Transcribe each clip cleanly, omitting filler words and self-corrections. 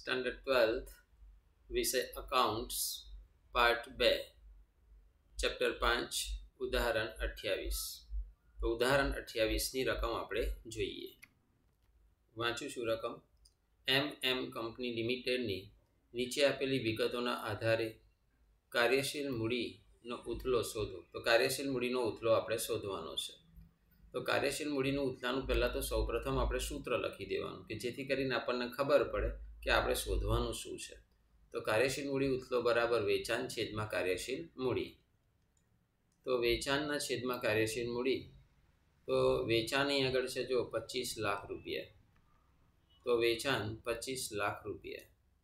Standard 12th વિષય accounts part 2 chapter 5 ઉદાહરણ 28. તો ઉદાહરણ 28ની રકમ આપણે જોઈએ. વાંચું છું રકમ. એમ કંપની લિમિટેડની નીચે આપેલી વિગતોના આધારે કાર્યશીલ મૂડીનો ઉથલો શોધો. તો કાર્યશીલ મૂડીનો ઉથલો આપણે શોધવાનો છે. તો કાર્યશીલ મૂડીનું ઉથલાનું પહેલાં તો સૌપ્રથમ આપણે સૂત્ર લખી દેવાનું કે જેથી કરીને આપણને ખબર પડે કે આપણે શોધવાનું શું છે. તો કાર્યશીલ મૂડી ઉથલો બરાબર વેચાણ છેદમાં કાર્યશીલ મૂડી. તો વેચાણના છેદમાં કાર્યશીલ મૂડી. તો વેચાણની આગળ છે જો 25 લાખ રૂપિયા. તો વેચાણ 25 લાખ રૂપિયા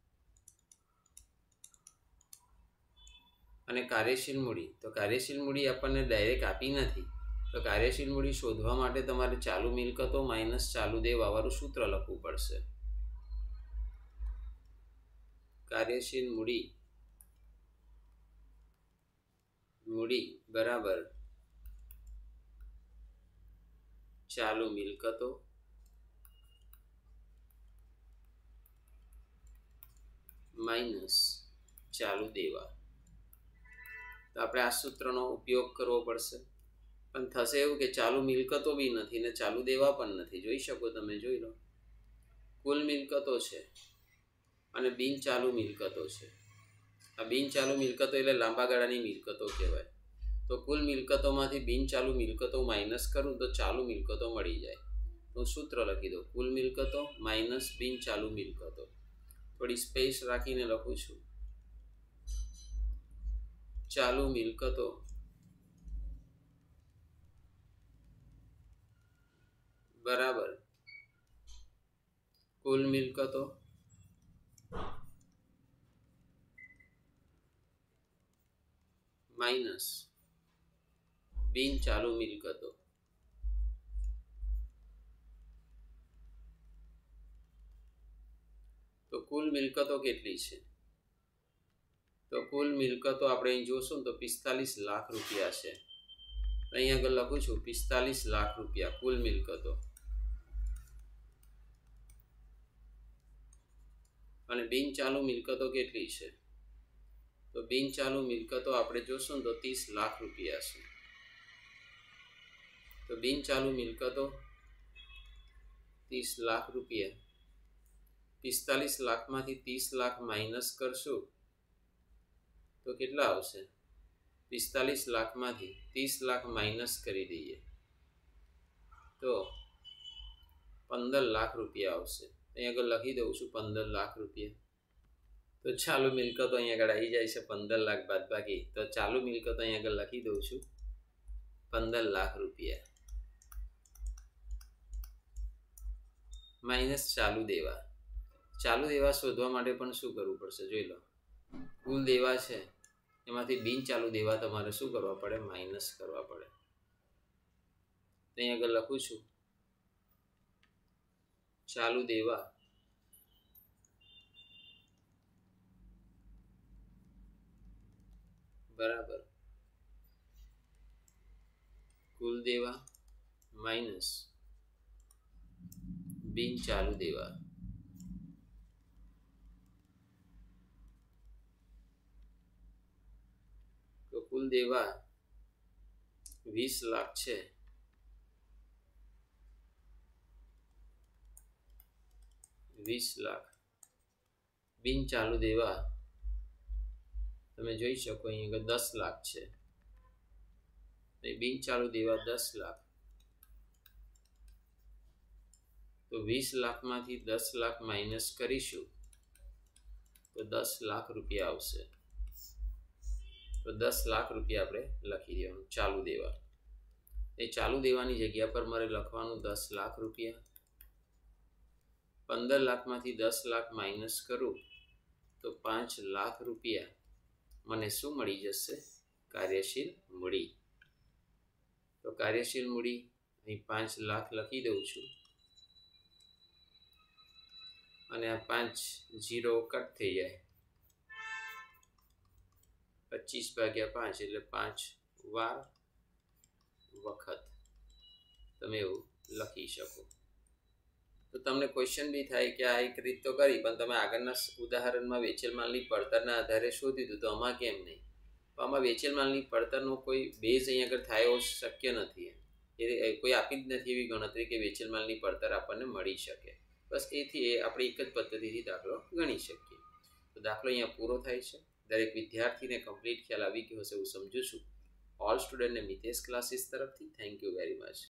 અને કાર્યશીલ મૂડી. તો કાર્યશીલ મૂડી આપણને ડાયરેક્ટ આપી નથી. તો કાર્યશીલ મૂડી શોધવા માટે તમારે ચાલુ મિલકતો માઇનસ ચાલુ દેવાવાળું સૂત્ર લખવું પડશે. કાર્યશીલ મૂડી બરાબર ચાલુ મિલકતો માઇનસ ચાલુ દેવા. તો આપણે આ સૂત્રનો ઉપયોગ કરવો પડશે. પણ થશે એવું કે ચાલુ મિલકતો બી નથી ને ચાલુ દેવા પણ નથી. જોઈ શકો તમે, જોઈ લો. કુલ મિલકતો છે અને બિન ચાલુ મિલકતો છે. આ બિન ચાલુ મિલકતો એટલે લાંબા ગાળાની મિલકતો કહેવાય. તો કુલ મિલકતોમાંથી બિન ચાલુ મિલકતો માઇનસ કરું તો ચાલુ મિલકતો મળી જાય. તો સૂત્ર લખી દો, કુલ મિલકતો માઇનસ બિન ચાલુ મિલકતો. થોડી સ્પેસ રાખીને લખું છું. ચાલુ મિલકતો બરાબર કુલ મિલકતો માઇનસ બિન ચાલુ મિલકતો. તો કુલ મિલકતો કેટલી છે? તો કુલ મિલકતો આપણે અહીં જોશું તો 45 લાખ રૂપિયા છે. અહીં આગળ લખું છું 45 લાખ રૂપિયા કુલ મિલકતો. અને બિન ચાલુ મિલકતો કેટલી છે? તો બિન ચાલુ મિલકતો આપણે જોશું તો 30 લાખ રૂપિયા છે. તો બિન ચાલુ મિલકતો 30 લાખ રૂપિયા. 45 લાખમાંથી 30 લાખ માઇનસ કરશું તો કેટલા આવશે? 45 લાખમાંથી 30 લાખ માઇનસ કરી દઈએ તો 15 લાખ રૂપિયા આવશે. અહીં આગળ લખી દઉં છું 15 લાખ રૂપિયા. તો ચાલુ મિલકતો અહીં આગળ આવી જાય છે 15 લાખ બાદ બાકી. તો ચાલુ મિલકતો અહીં આગળ લખી દઉં છું 15 લાખ રૂપિયા માઇનસ ચાલુ દેવા. ચાલુ દેવા શોધવા માટે પણ શું કરવું પડશે? જોઈ લો. કુલ દેવા છે એમાંથી બિન ચાલુ દેવા તમારે શું કરવા પડે? માઇનસ કરવા પડે. તો અહીં આગળ લખું છું ચાલુ દેવા બરાબર કુલ દેવા માઇનસ બિન ચાલુ દેવા. તો કુલ દેવા 20 લાખ છે. બિન ચાલુ દેવા તમે જોઈ શકો અહીં આગળ 10 લાખ છે. બિન ચાલુ દેવા 10 લાખ. તો 20 લાખમાંથી 10 લાખ માઇનસ કરીશું તો 10 લાખ રૂપિયા આવશે. તો 10 લાખ રૂપિયા આપણે લખી દેવાનું ચાલુ દેવા. એ ચાલુ દેવાની જગ્યા પર મારે લખવાનું 10 લાખ રૂપિયા. 15 લાખમાંથી 10 લાખ માઇનસ કરું તો 5 લાખ રૂપિયા મને શું મળી જશે? કાર્યશીલ મૂડી. તો કાર્યશીલ મૂડી અહીં 5 લાખ લખી દઉં છું અને આ 5 0 કટ થઈ જાય. 25/5 એટલે 5 વાર વખત તમે એવું લખી શકો. તો તમને ક્વેશ્ચન બી થાય કે આ એક રીત તો કરી પણ તમે આગળના ઉદાહરણમાં વેચેલ માલની પડતરના આધારે શોધી દીધું તો આમાં કેમ નહીં? તો આમાં વેચેલ માલની પડતરનો કોઈ બેઝ અહીં આગળ થાય એવો શક્ય નથી. એ કોઈ આપી જ નથી એવી ગણતરી કે વેચેલ માલની પડતર આપણને મળી શકે. બસ એથી આપણે એક જ પદ્ધતિથી દાખલો ગણી શકીએ. તો દાખલો અહીંયા પૂરો થાય છે. દરેક વિદ્યાર્થીને કમ્પ્લીટ ખ્યાલ આવી ગયો હશે એવું સમજું છું. ઓલ સ્ટુડન્ટને મિતેશ ક્લાસીસ તરફથી થેન્ક યુ વેરી મચ.